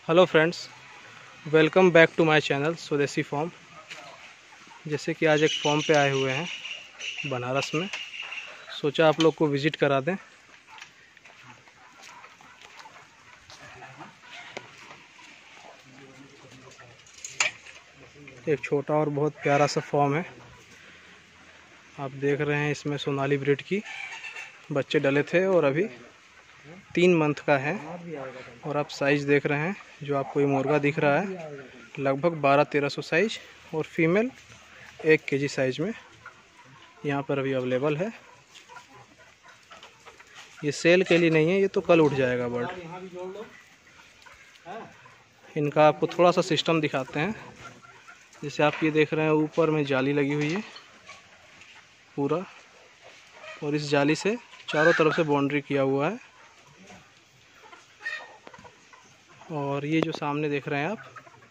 Hello friends, welcome back to my channel Swadeshi farm. जैसे कि आज एक फॉर्म पे आए हुए हैं बनारस में, सोचा आप लोग को विज़िट करा दें। एक छोटा और बहुत प्यारा सा फॉर्म है। आप देख रहे हैं, इसमें सोनाली ब्रीड की बच्चे डले थे और अभी 3 मंथ का है। और आप साइज़ देख रहे हैं, जो आपको ये मुर्गा दिख रहा है लगभग 1200-1300 साइज और फीमेल 1 kg साइज में यहाँ पर अभी अवेलेबल है। ये सेल के लिए नहीं है, ये तो कल उठ जाएगा बर्ड। इनका आपको थोड़ा सा सिस्टम दिखाते हैं। जैसे आप ये देख रहे हैं, ऊपर में जाली लगी हुई है पूरा, और इस जाली से चारों तरफ से बाउंड्री किया हुआ है। और ये जो सामने देख रहे हैं आप,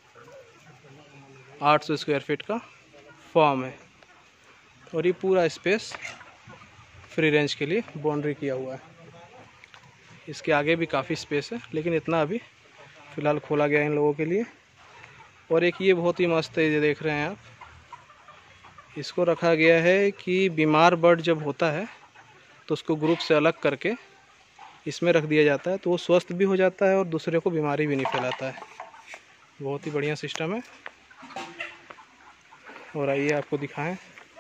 800 स्क्वायर फीट का फॉर्म है और ये पूरा स्पेस फ्री रेंज के लिए बाउंड्री किया हुआ है। इसके आगे भी काफ़ी स्पेस है, लेकिन इतना अभी फ़िलहाल खोला गया है इन लोगों के लिए। और एक ये बहुत ही मस्त है, ये देख रहे हैं आप, इसको रखा गया है कि बीमार बर्ड जब होता है तो उसको ग्रुप से अलग करके इसमें रख दिया जाता है, तो वो स्वस्थ भी हो जाता है और दूसरे को बीमारी भी नहीं फैलाता है। बहुत ही बढ़िया सिस्टम है। और आइए आपको दिखाएं।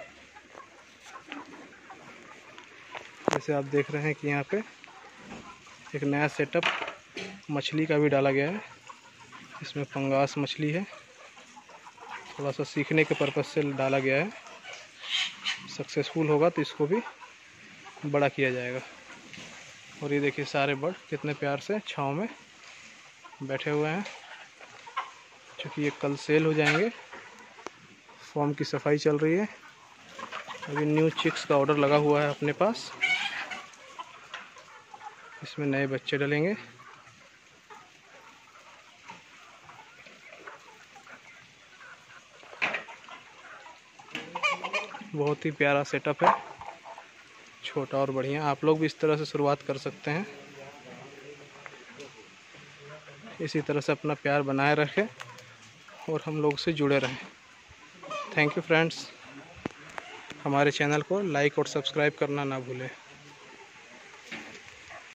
जैसे आप देख रहे हैं कि यहाँ पे एक नया सेटअप मछली का भी डाला गया है। इसमें पंगास मछली है, थोड़ा सा सीखने के पर्पज़ से डाला गया है। सक्सेसफुल होगा तो इसको भी बड़ा किया जाएगा। और ये देखिए सारे बर्ड कितने प्यार से छांव में बैठे हुए हैं, क्योंकि ये कल सेल हो जाएंगे। फॉर्म की सफाई चल रही है। अभी न्यू चिक्स का ऑर्डर लगा हुआ है अपने पास, इसमें नए बच्चे डलेंगे। बहुत ही प्यारा सेटअप है, छोटा और बढ़िया। आप लोग भी इस तरह से शुरुआत कर सकते हैं। इसी तरह से अपना प्यार बनाए रखें और हम लोग से जुड़े रहें। Thank you friends. हमारे चैनल को लाइक और सब्सक्राइब करना ना भूलें।